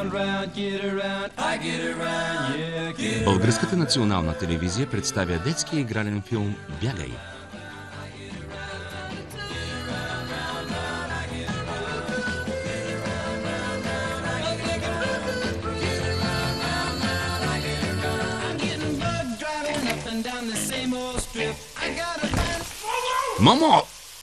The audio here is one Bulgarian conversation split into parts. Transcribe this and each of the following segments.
Българската национална телевизия представя детския игрален филм «Бягай». Мамо!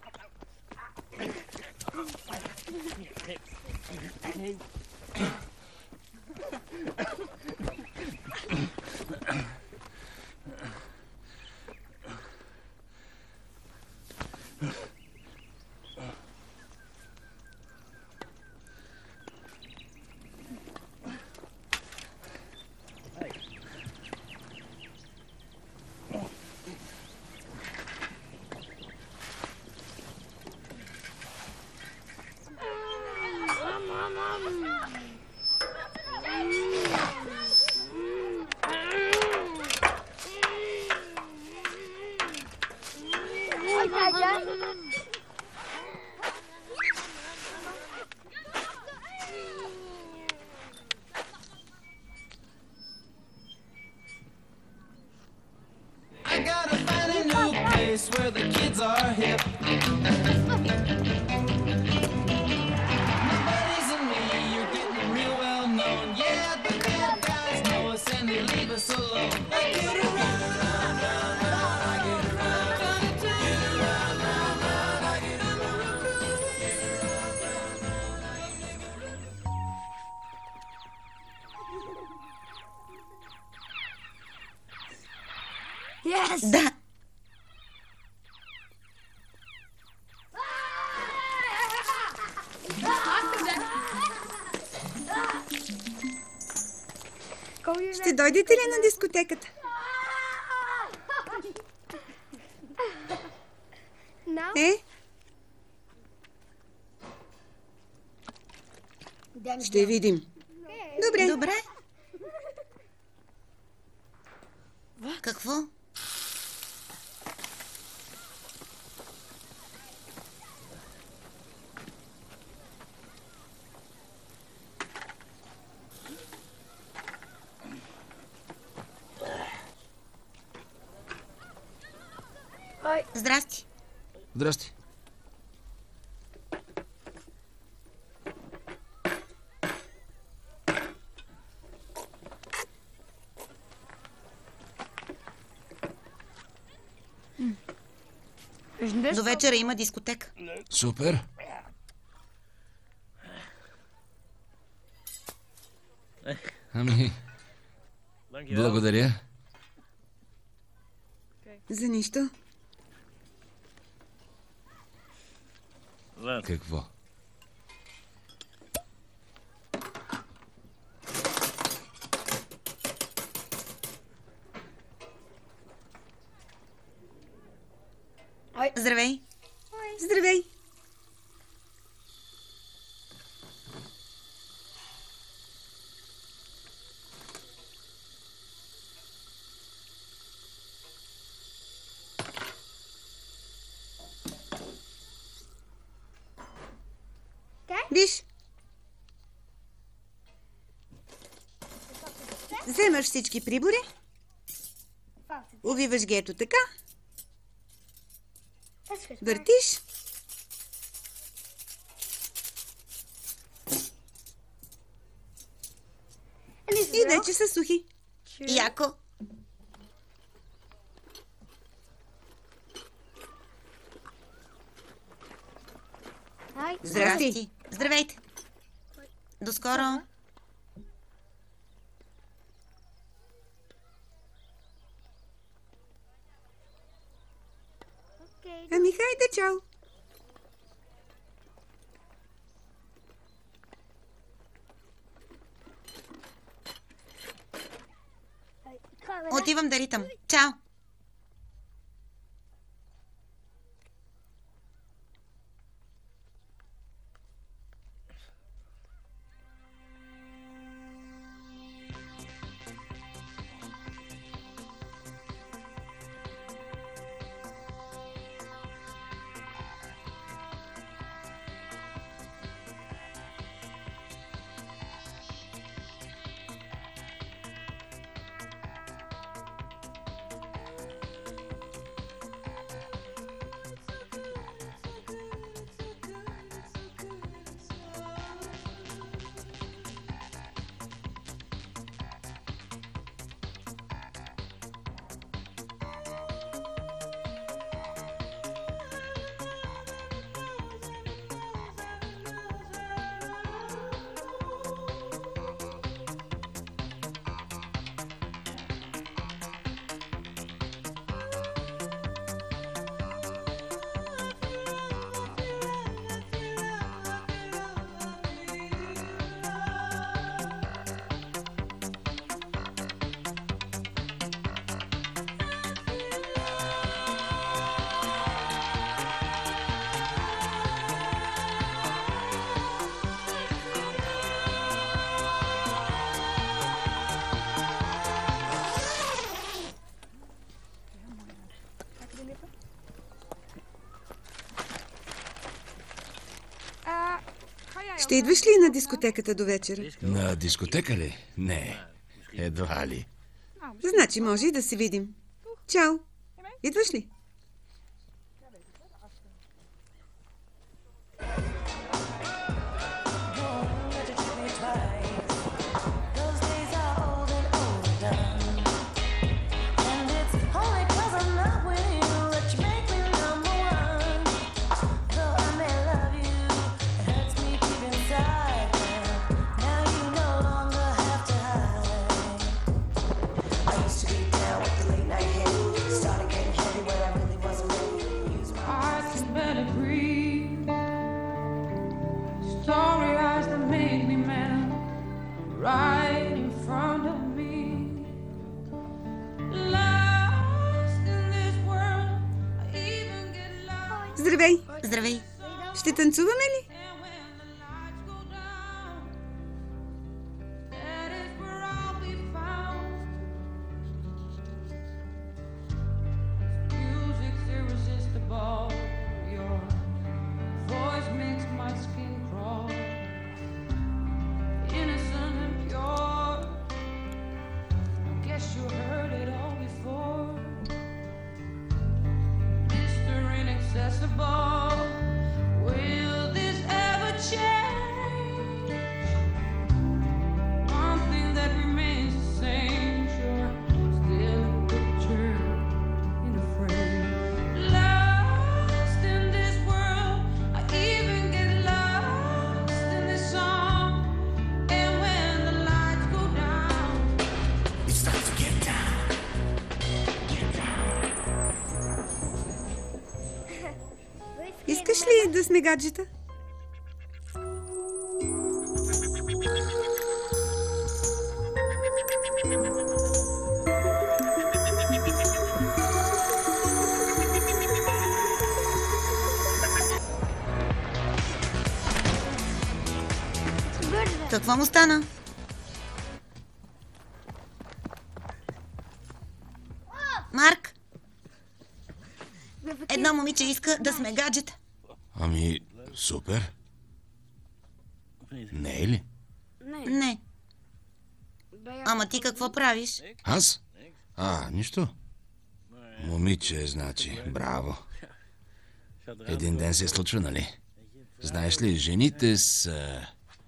Where the kids are hip. Nobody's in me, you're getting real well known. Yeah, the bad guys know us and they leave us alone. I get around, round, round, round, I get around, get around, round, round, I get around. Yes! Да. Ще дойдете ли на дискотеката? Ще видим. Добре. Добре. Какво? Здрасти. Здрасти. До вечера има дискотека. Супер. Ами, благодаря. За нищо. Какво? Здравей. Здравей. Виж. Вземаш всички прибори. Увиваш ги ето така. Въртиш. И вече са сухи. Яко. Здрасти. Здравейте. До скоро. Ами хайде, чао. Отивам да ритам. Чао. Ще идваш ли на дискотеката до вечера? На дискотека ли? Не. Едва ли. Значи може и да се видим. Чао! Идваш ли? I can barely breathe. Story eyes that make me mad, right in front of me. Lost in this world, I even get lost. Здравей! Здравей. Ще танцуваме ли? And when the lights go down, that is where I'll be found. Music's irresistible. Your voice makes my skin crawl. Innocent and pure. Guess you heard it all before. Mr. Inaccessible. Will this ever change? One thing that remains the same, sure, still a picture in a frame. Lost in this world, I even get lost in this song. And when the lights go down, it starts to get down. Искаш ли да сме гаджета? Какво му стана? Марк? Едно момиче иска да сме гаджета. Ами, супер. Не е ли? Не. Ама ти какво правиш? Аз? Нищо. Момиче, значи. Браво. Един ден се случва, нали? Знаеш ли, жените са...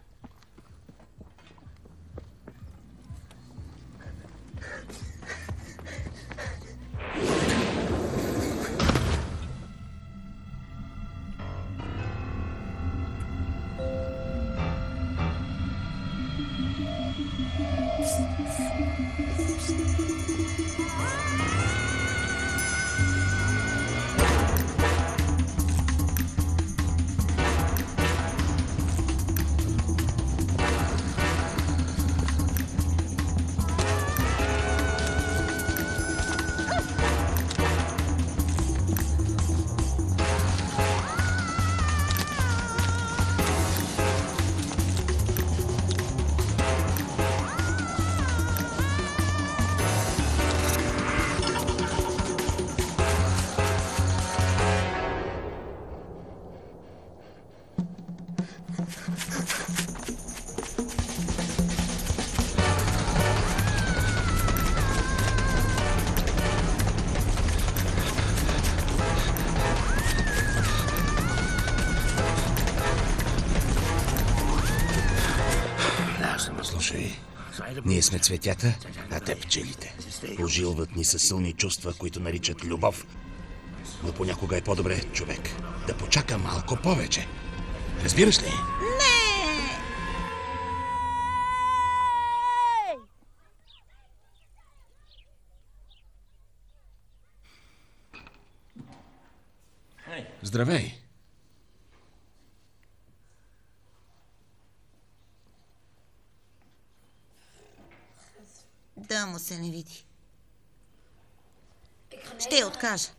Слушай, ние сме цветята, а те пчелите. Ожилват ни със силни чувства, които наричат любов. Но понякога е по-добре човек да почака малко повече. Разбираш ли? Здравей! Да му се не види. Ще я откажа.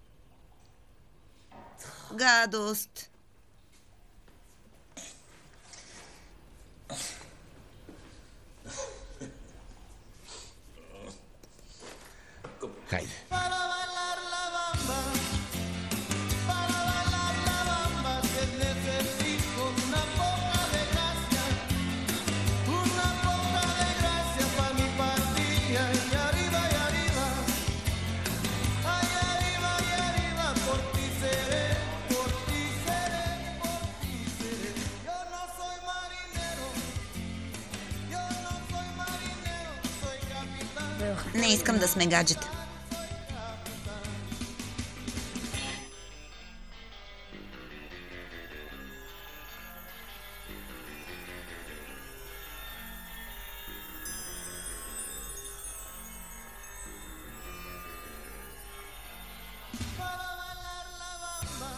Гадост. Хайде. Para bailar la bamba, para bailar la bamba, que necesito una poca de gracia para mi partida. Y arriba, ay, arriba, por ti seré, por ti seré, por ti seré. Yo no soy marinero, soy capitán. Не искам да сме гаджета. Para bailar la bamba,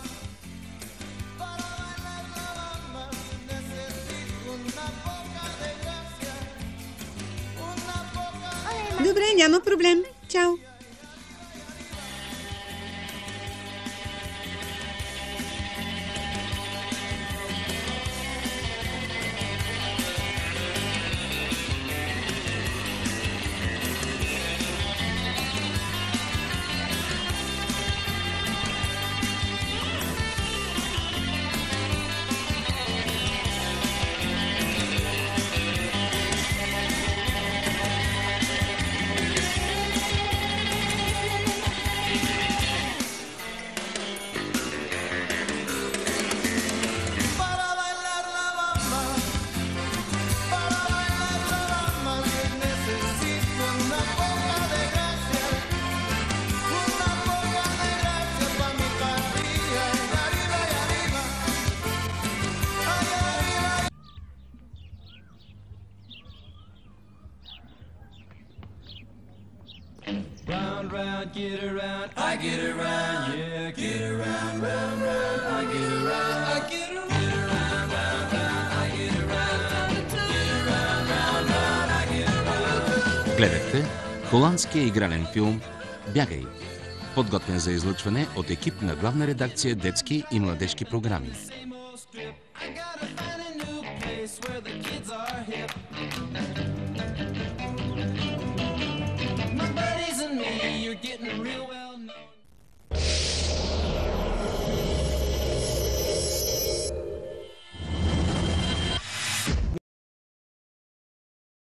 necesito una poca de gracia, una poca de... Добре, няма проблем. Чао. Para bailar la bamba, necesito una poca de gracia para mi partida. Y arriba, ay, arriba. Round, round, get around, I get around, yeah, get around, round, round, I get around, I get around, round, round, I get around, get around, round, round, I get around. Гледахте холандския игрален филм «Бягай», подготвен за излъчване от екип на главна редакция детски и младежки програми. Same old strip, I gotta find a new place where the kids are hip.